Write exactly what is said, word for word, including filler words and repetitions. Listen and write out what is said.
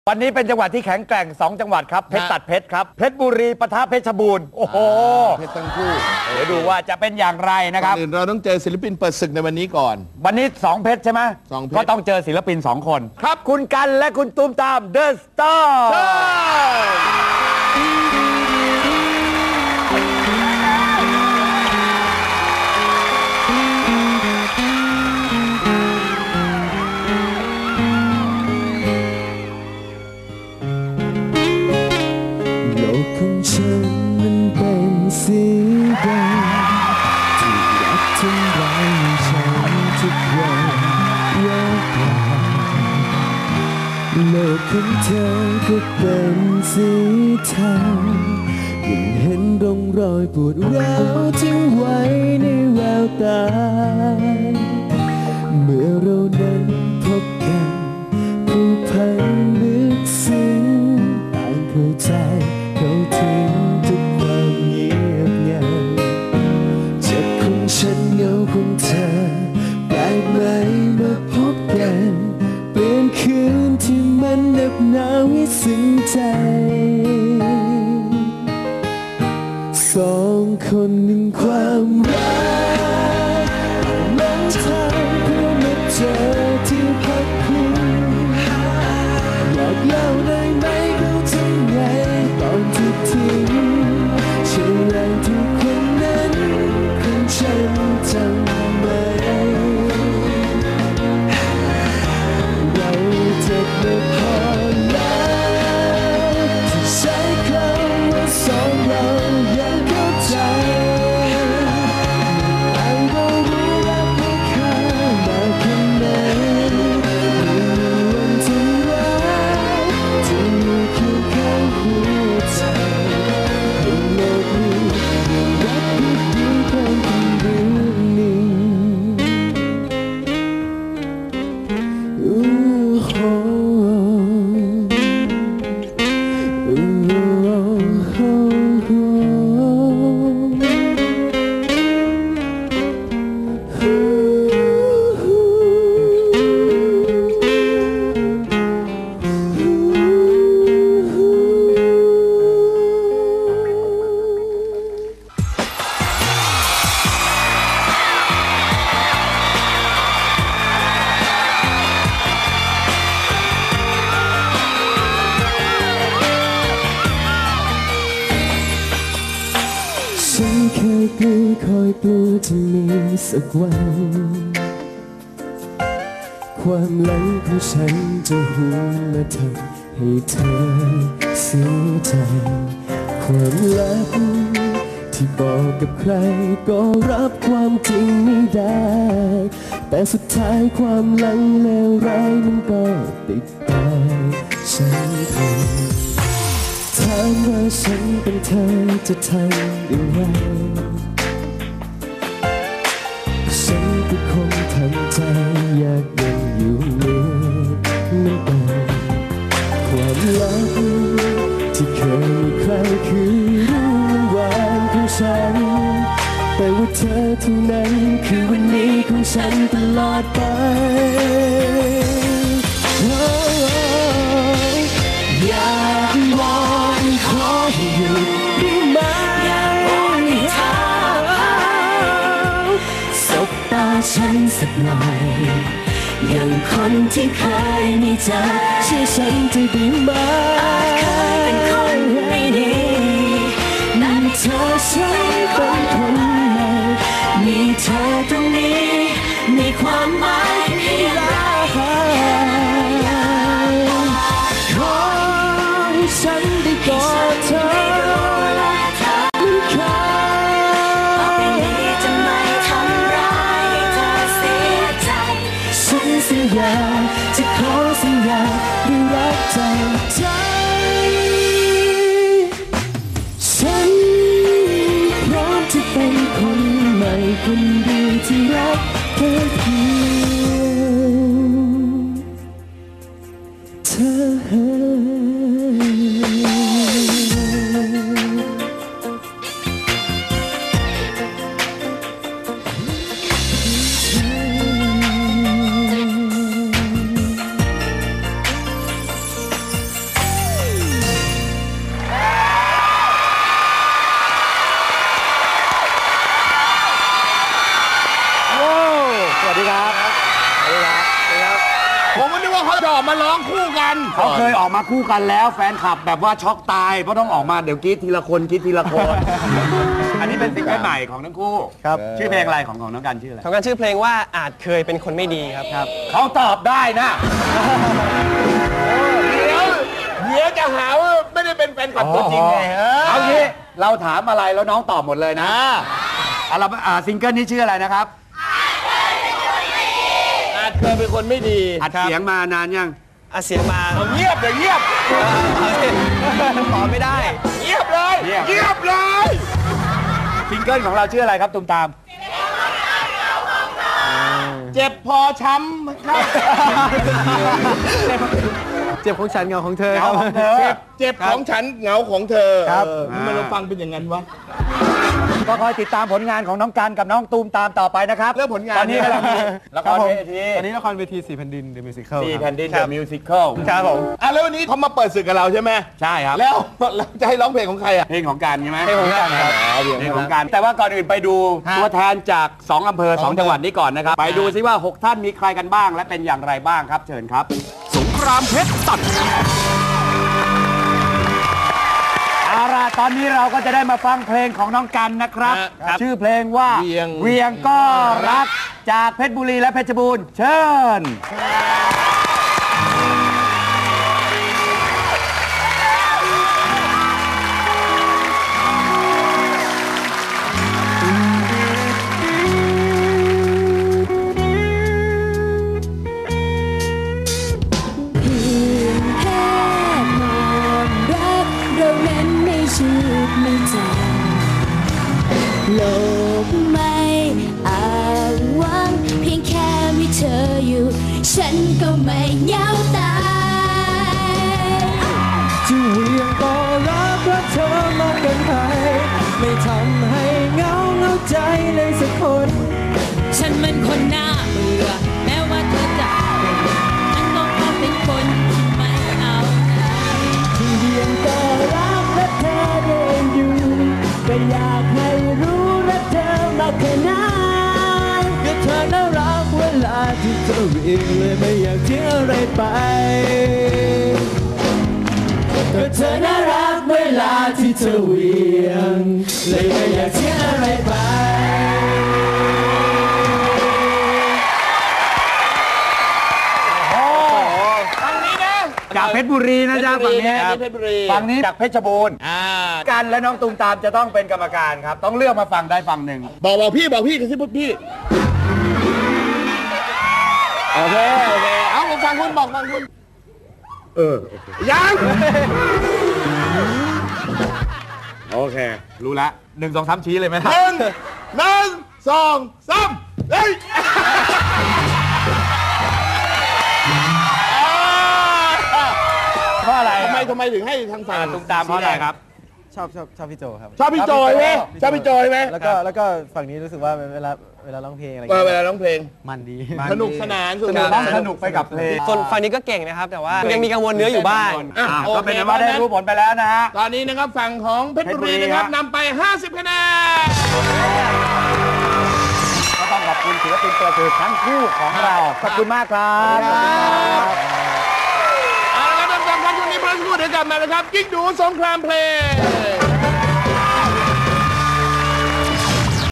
วันนี้เป็นจังหวัดที่แข็งแกร่งสองจังหวัดครับเพชรตัดเพชรครับเพชรบุรีปะทะเพชรบูรณ์โอ้โหเพชรทั้งคู่เดี๋ยวดูว่าจะเป็นอย่างไรนะครับก่อนอื่นเราต้องเจอศิลปินเปิดศึกในวันนี้ก่อนวันนี้สองเพชรใช่ไหมสองเพชรก็ต้องเจอศิลปินสองคนครับคุณกันและคุณตูมตามเดอะสตาร์สีแดงที่รักทำร้ายฉันทุกวันว่าโลกของเธอก็เป็นสีเทายังเห็นร่องรอยปวดร้าวทิ้งไว้ในแววตาเมื่อเรานั้นพบกันผูกพันลึกซึ้งต่างเข้าใจเข้าถึงฉันเงาของเธอแปลกไหมมาพบกันเปลี่ยนคืนที่มันเหน็บหนาวให้ซึ้งใจสองคนหนึ่งความรักลงทางเพื่อมาเจอที่พักพิงอยากเล่าได้ไหมเขาทำไงตอนที่ทิ้งเชื่อแรงทุกคนนั้นฉันจำไหมเราเจ็บมาพอแล้วที่ใช้คำว่าสองเรายังเข้าใจแต่เรารู้รักไม่เคยมาแค่ไหนมีวันที่รักที่อยู่เคียงข้างหัวใจให้โลกนี้รักดีๆของฉันเคยกลัวคอยกลัวจะมีสักวันความหลังของฉันจะหัวและทำให้เธอเสียใจความลับที่บอกกับใครก็รับความจริงไม่ได้แต่สุดท้ายความหลังเลวร้ายมันก็ติดตามฉันไปถามว่าฉันเป็นเธอจะทำอย่างไรฉันก็คงทำใจอยากยังอยู่เหมือนนั่นเองความลับที่เคยมีใครคือรู้วันของฉันแต่ว่าเธอเท่านั้นคือวันนี้ของฉันตลอดไปอยากวอนขอให้อยู่ได้ไหมอยากวอนให้เธอสบตาฉันสักหน่อยอย่างคนที่เคยมีใจเชื่อฉันจะได้ไหมเคยเป็นคนไม่ดีนั่นเธอฉันเป็นคนใหม่มีเธอตรงนี้มีความหมายให้เราฉันได้กอดเธอไม่เคยต่อไปนี้จะไม่ทำร้ายให้เธอเสียใจฉันสัญญาจะขอสัญญาด้วยรักจากใจฉันพร้อมจะเป็นคนใหม่คนเดียวที่รักเธอเพียงเธอร้องคู่กันเขาเคยออกมาคู่กันแล้วแฟนคลับแบบว่าช็อกตายเพราะต้องออกมาเดี๋ยวกรีดทีละคนกรีดทีละคน อันนี้เป็นซิงเกิลใหม่ของทั้งคู่ครับชื่อเพลงอะไรของของน้องกันชื่ออะไรของการชื่อเพลงว่าอาจเคยเป็นคนไม่ดีครับครับเขาตอบได้นะเดี๋ยวเดี๋ยวจะหาว่าไม่ได้เป็นแฟนคลับตัวจริงไงเออเอางี้เราถามอะไรแล้วน้องตอบหมดเลยนะอัลบั้มอ่าซิงเกิลนี้ชื่ออะไรนะครับอาจเคยเป็นคนไม่ดีอัดเสียงมานานยังอาเสียงมาเงียบเดี๋ยวเงียบตอบไม่ได้เงียบเลยเงียบเงียบเลยซิงเกิลของเราชื่ออะไรครับตุมตามเจ็บพอช้ำครับเจ็บของฉันเงาของเธอคเอารับของเธอเจ็บเจ็บของฉันเหงาของเธอครับเออทำไมเราฟังเป็นอย่างนั้นวะก็คอยติดตามผลงานของน้องกันกับน้องตูมตามต่อไปนะครับเรื่องผลงานตอนนี้กำลังมีละครเวทีตอนนี้ละครเวทีสี่แผ่นดิน The Musical สี่ครับแผ่นดินเดอะมิวสิคลครับผมอ่ะแล้ววันนี้เขามาเปิดศึกกับเราใช่ไหมใช่ครับแล้วแล้วจะให้ร้องเพลงของใครอ่ะเพลงของการใช่ไหมเพลงของกันครับเพลงของการแต่ว่าก่อนอื่นไปดูตัวแทนจากสองอำเภอสองจังหวัดนี้ก่อนนะครับ ไปดูซิว่าหกท่านมีใครกันบ้างและเป็นอย่างไรบ้างครับ เชิญครับ สงครามเพชรตัดเอาล่ะตอนนี้เราก็จะได้มาฟังเพลงของน้องกันนะครับครับชื่อเพลงว่าเวียงเวียงก็รักจากเพชรบุรีและเพชรบูรณ์เชิญเพียงแค่ความรักเรานั้นไม่ชืดไม่จางโลกไม่อ้างว้างเพียงแค่มีเธออยู่ ฉันก็ไม่เหงาตายจะเวียงก็รักรักเธอมากเกินไปไม่ทำให้เหงาเหงาใจเลยสักคนฉันมันคนหน้าเบื่อแม้ว่าเธอจะเป็นฉันก็ขอเป็นคนที่ไม่เอาไหนที่เวียงก็รักและเธอเดินอยู่ก็อยากให้รู้รักเธอมากแค่ไหนก็เธอน่ารักเวลาที่เธอเวียงเลยไม่อยากทิ้งอะไรไปก็เธอน่ารักเวลาที่เธอเวียงเลยไม่อยากทิ้งอะไรไปฝั่งนี้นะจากเพชรบุรีนะจ๊ะฝั่งนี้นะนี่เพชรบุรีฝั่งนี้จากเพชรบูรณ์อ่ากันและน้องตูมตามจะต้องเป็นกรรมการครับ ต้องเลือกมาฝั่งใดฝั่งหนึ่งบอกบอกพี่บอกพี่กระซิบพี่โอเคโอเคเอาผมฟังคุณบอกฟังคุณเออยังโอเค รู้ละหนึ่งสองสามชี้เลยไหมครับหนึ่งหนึ่งสองสามเฮ้ยเพราะอะไรทำไมทำไมถึงให้ทางฝั่งตูมตามเพราะอะไรครับชอบชอบชอบพี่โจครับชอบพี่โจยไหมชอบพี่โจยไหมแล้วก็แล้วก็ฝั่งนี้รู้สึกว่าเวลาเวลาร้องเพลงอะไรเออเวลาร้องเพลงมันดีสนุกสนานสนุกสต้นาองนสนุกไปกับเพลงส่วนฝั่งนี้ก็เก่งนะครับ แต่ว่ายังมีกังวลเนื้ออยู่บ้างอ่ะอ่ะโอเคก็เป็นว่าได้รู้ผลไปแล้วนะฮะตอนนี้นะครับฝั่งของเพชรบุรีนะครับเพชรบุรีฮะนำไปห้าสิบคะแนนก็ต้องขอบคุณศิลปินตัวถือทั้งคู่ของเรา ขอบคุณมากครับเอาละครับท่านผู้ชมครับช่วงนี้พักสักครู่เดี๋ยวกลับมานะครับกิ๊กดูสงครามเพลง